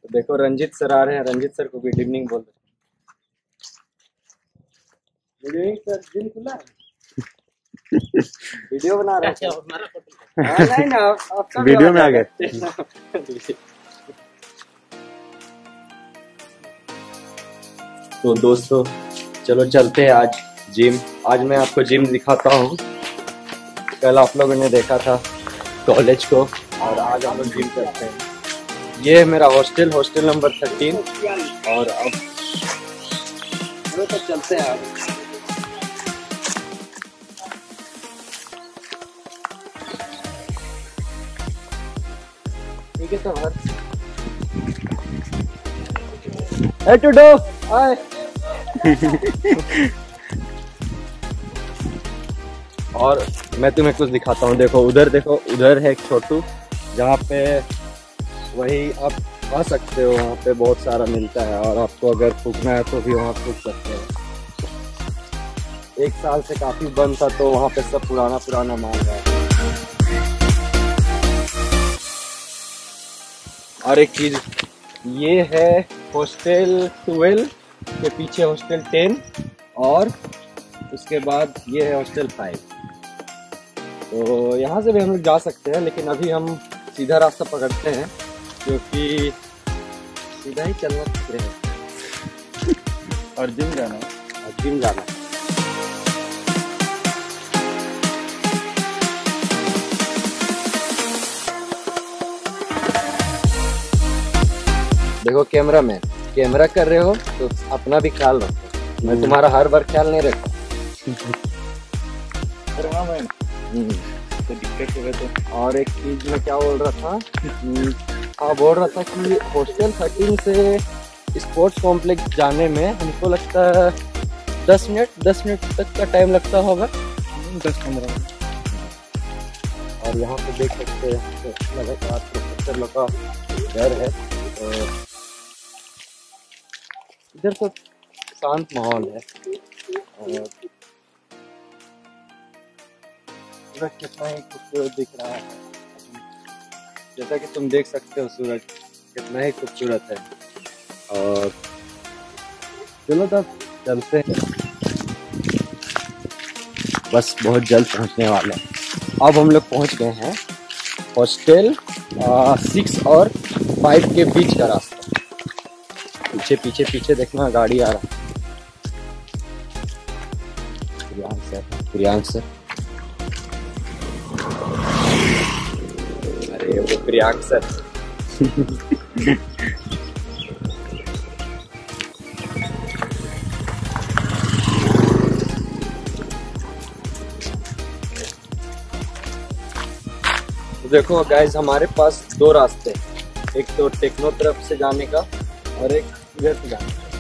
तो देखो रंजित सर आ रहे हैं, रंजित सर को गुड इवनिंग बोल रहे। गुड इवनिंग सर, जिम खुला है? वीडियो बना रहे हैं। नहीं ना, आप सब वीडियो में आ गए। तो दोस्तों चलो चलते हैं आज जिम। आज मैं आपको जिम दिखाता हूँ। कल आप लोगों ने देखा था कॉलेज को, और आज हम लोग जिम करते हैं। ये है मेरा हॉस्टल नंबर 13। और अब तो चलते हैं आगे। ठीक है तो हर टूडो आए। और मैं तुम्हें कुछ दिखाता हूँ। देखो उधर है एक छोटू, जहाँ पे वही आप आ सकते हो। वहाँ पे बहुत सारा मिलता है, और आपको अगर फूकना है तो भी वहाँ फूक सकते हो। एक साल से काफी बंद था, तो वहाँ पे सब पुराना माल है। और एक चीज, ये है हॉस्टल 12 के पीछे हॉस्टल 10, और उसके बाद ये है हॉस्टल 5। तो यहाँ से भी हम लोग जा सकते हैं, लेकिन अभी हम सीधा रास्ता पकड़ते हैं, क्योंकि सीधा ही चलना सीख रहे हैं। और जिम जाना। देखो कैमरा कर रहे हो तो अपना भी ख्याल रखो। मैं तुम्हारा हर बार ख्याल नहीं रखता। तो दिक्कत हो तो। और एक चीज मैं क्या बोल रहा था, बोल रहा था कि हॉस्टल 13 से स्पोर्ट्स कॉम्प्लेक्स जाने में हमको लगता है 10 मिनट तक का टाइम लगता होगा। 10-15 मिनट। और यहाँ पे देख सकते हैं लगातार प्रोफेसर लोग का घर है। तो इधर तो शांत माहौल है। और सूरज कितना ही खूबसूरत दिख रहा है। जैसा कि तुम देख सकते हो, सूरज कितना ही खूबसूरत है। और चलो तब चलते हैं, बस बहुत जल्द पहुंचने वाले हैं। अब हम लोग पहुंच गए हैं हॉस्टल 6 और 5 के बीच का रास्ता। पीछे देखना, गाड़ी आ रहा है। प्रियांश सर। अरे वो प्रियांश सर। देखो गाइस, हमारे पास 2 रास्ते हैं। एक तो टेक्नो तरफ से जाने का, और एक इधर से जाने का।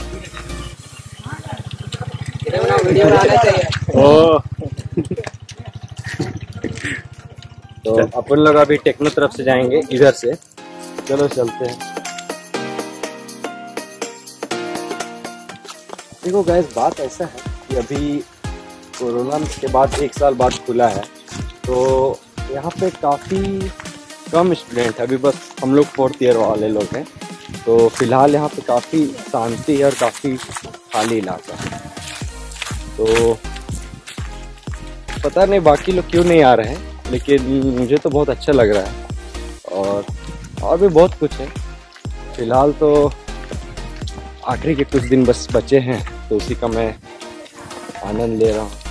वीडियो बनाना चाहिए। ओह। तो अपन लोग अभी टेक्नो तरफ से जाएंगे, इधर से। चलो चलते हैं। देखो गाइस, बात ऐसा है कि अभी कोरोना के बाद 1 साल बाद खुला है, तो यहाँ पे काफ़ी कम स्टूडेंट है। अभी बस हम लोग 4th ईयर वाले लोग हैं। तो फिलहाल यहाँ पे काफ़ी शांति है और काफ़ी खाली इलाका है। तो पता नहीं बाकी लोग क्यों नहीं आ रहे हैं, लेकिन मुझे तो बहुत अच्छा लग रहा है। और भी बहुत कुछ है। फिलहाल तो आखिरी के कुछ दिन बस बचे हैं, तो उसी का मैं आनंद ले रहा हूँ।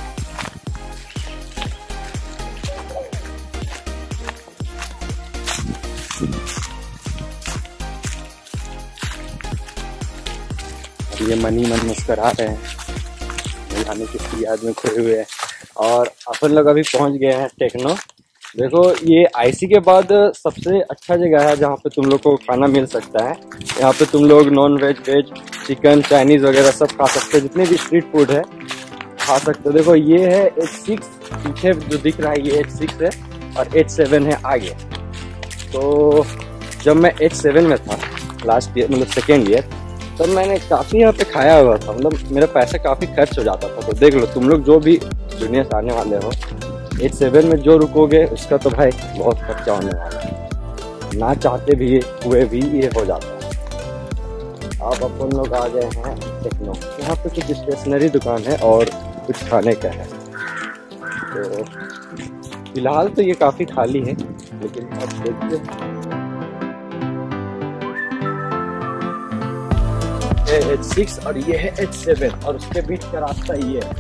ये मन ही मन मुस्कुरा रहे हैं, मिलाने की याद में खोए हुए हैं। और अपन लोग अभी पहुंच गए हैं टेक्नो। देखो, ये आईसी के बाद सबसे अच्छा जगह है जहाँ पे तुम लोग को खाना मिल सकता है। यहाँ पे तुम लोग non veg, veg, chicken, Chinese वगैरह सब खा सकते हो। जितने भी स्ट्रीट फूड है खा सकते हो। देखो ये है H6, पीछे जो दिख रहा है ये H6 है, और H7 है आगे। तो जब मैं H7 में था लास्ट ईयर, मतलब 2nd ईयर, तब मैंने काफ़ी यहाँ पे खाया हुआ था। मतलब मेरा पैसा काफ़ी खर्च हो जाता था। तो देख लो, तुम लोग जो भी दुनिया से आने वाले हो, H7 में जो रुकोगे उसका तो भाई बहुत खर्चा होने वाला है। ना चाहते भी हुए भी ये हो जाता है। अब अपन लोग आ गए हैं टेक्नो। यहाँ पे कुछ स्टेशनरी दुकान है और कुछ खाने का है। तो फिलहाल तो ये काफ़ी खाली है, लेकिन अब देखते हैं। H6 और ये है H7 और उसके बीच का रास्ता ये है।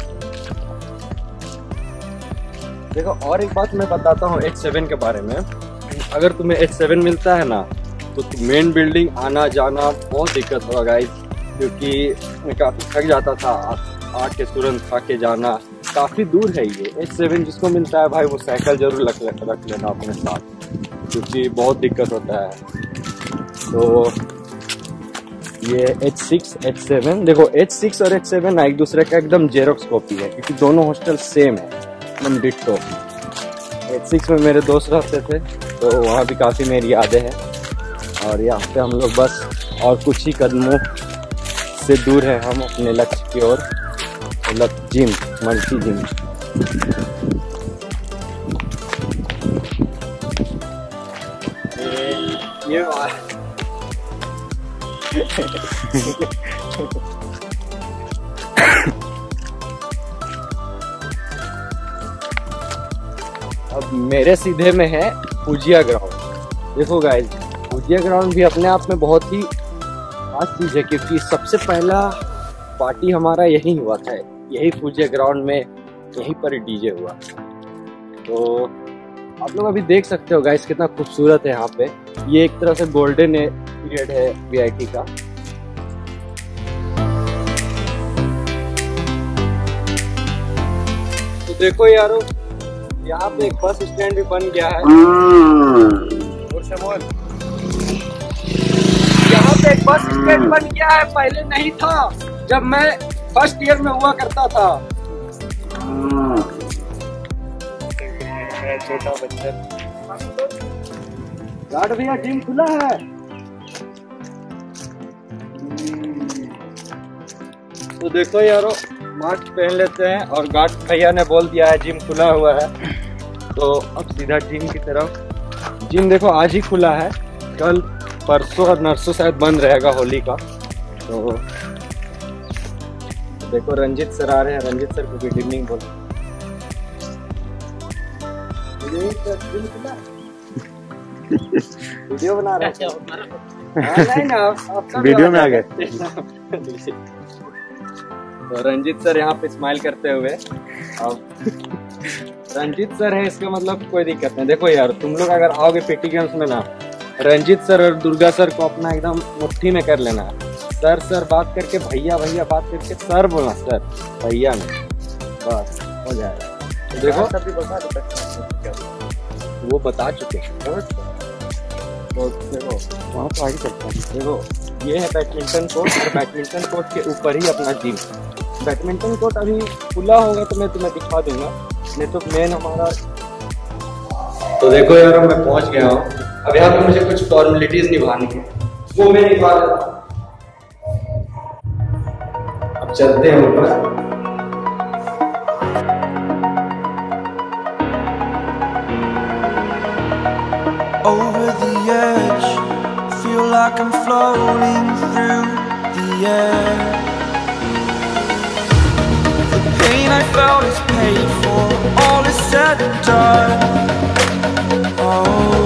देखो और एक बात मैं बताता हूँ H7 के बारे में। अगर तुम्हें H7 मिलता है ना तो मेन बिल्डिंग आना जाना बहुत दिक्कत होगा गाइस, क्योंकि मैं काफ़ी थक जाता था आके तुरंत खा के जाना। काफ़ी दूर है ये। H7 जिसको मिलता है भाई वो साइकिल जरूर रख लेना अपने साथ, क्योंकि बहुत दिक्कत होता है। तो ये H6 H7 देखो, H6 और H7 ना एक दूसरे का एकदम जेरोक्स कॉपी है, क्योंकि दोनों हॉस्टल सेम है, एकदम डिट्टो। H6 में मेरे दोस्त रहते थे तो वहाँ भी काफ़ी मेरी यादें हैं। और यहाँ पे हम लोग बस और कुछ ही कदमों से दूर है हम अपने लक्ष्य की ओर, मतलब जिम, मल्टी जिम। ये अब मेरे सीधे में है फुजिया ग्राउंड। देखो गाइस, फुजिया ग्राउंड भी अपने आप में बहुत ही खास चीज़ है, क्योंकि सबसे पहला पार्टी हमारा यही हुआ था, यही फुजिया ग्राउंड में, यहीं पर डीजे हुआ। तो आप लोग अभी देख सकते हो गाइस कितना खूबसूरत है यहाँ पे। ये एक तरह से गोल्डन पीरियड है VIP का। तो देखो यारो, यहाँ पे एक बस स्टैंड भी बन गया है। यहाँ पे एक बस स्टैंड बन गया है, पहले नहीं था जब मैं फर्स्ट ईयर में हुआ करता था। छोटा बच्चा गार्ड भैया, जिम खुला है। तो देखो यारो, मास्क पहन लेते हैं और गार्ड भैया ने बोल दिया है जिम खुला हुआ है, तो अब सीधा जिम की तरफ। जिम देखो आज ही खुला है, कल परसों और नरसों शायद बंद रहेगा होली का। तो देखो रंजित सर आ रहे हैं, रंजित सर को गुड इवनिंग बोलो। वीडियो बना रहे हैं। नहीं ना, आप वीडियो में आ गए। तो रंजित सर यहाँ पे स्माइल करते हुए, अब रंजित सर है इसका मतलब कोई दिक्कत नहीं। देखो यार, तुम लोग अगर आओगे PT गेम्स में ना, रंजित सर और दुर्गा सर को अपना एकदम मुट्ठी में कर लेना। सर सर बात करके भैया भैया बात करके सर बोलना, सर भैया नहीं, बस हो जाएगा। तो देखो वो बता चुके हैं। तो देखो वहाँ तो आगे चलते हैं। देखो ये है बैडमिंटन कोर्ट, और बैडमिंटन कोर्ट के ऊपर ही अपना जिम। बैडमिंटन कोर्ट अभी खुला होगा तो मैं तुम्हें दिखा दूंगा, नहीं तो मेन हमारा। तो देखो यार, मैं पहुंच गया हूँ। अब यहाँ पे मुझे कुछ फॉर्मेलिटीज निभानी है, वो मैं निभा लेता हूँ। अब चलते हैं ऊपर। Over the edge, feel like I'm floating through the air. The pain I felt is paid for, all is said and done. Oh,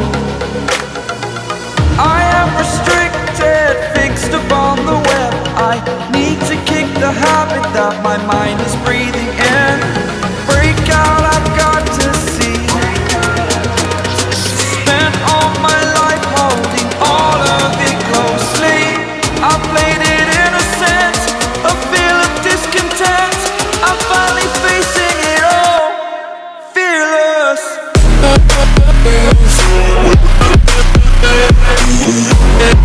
I am restricted, fixed upon the web. I need to kick the habit that my mind is breathing in. Break out, I've got to see. All my life holding all of it closely. I played it innocent, a feel of discontent. I'm finally facing it all, fearless.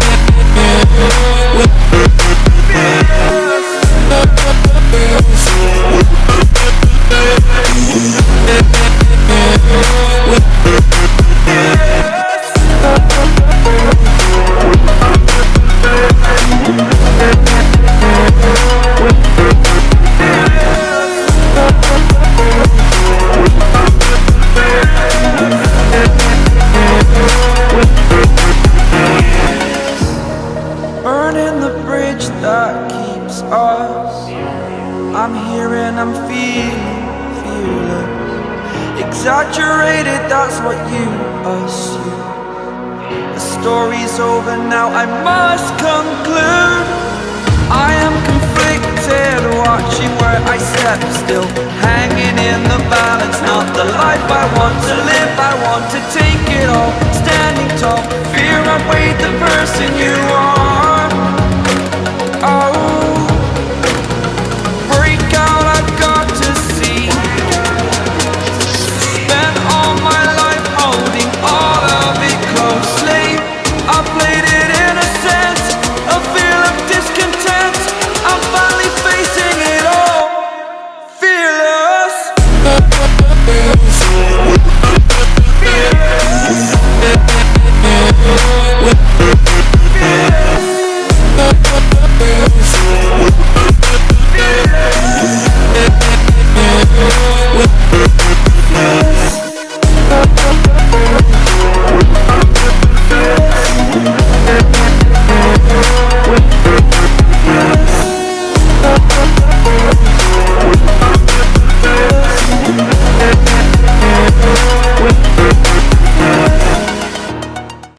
that keeps us. I'm here and I'm feeling fearless. Exaggerated, that's what you assume. The story's over now, I must conclude. I am conflicted, watching where I step still, hanging in the balance. Not the life I want to live, I want to take it all. Standing tall, fear outweighed the person you are. Oh, break out, I've got to see. Spent all my life holding all of it closely. I played it innocent, a feel of discontent. I'm finally facing it all, fearless. Fearless.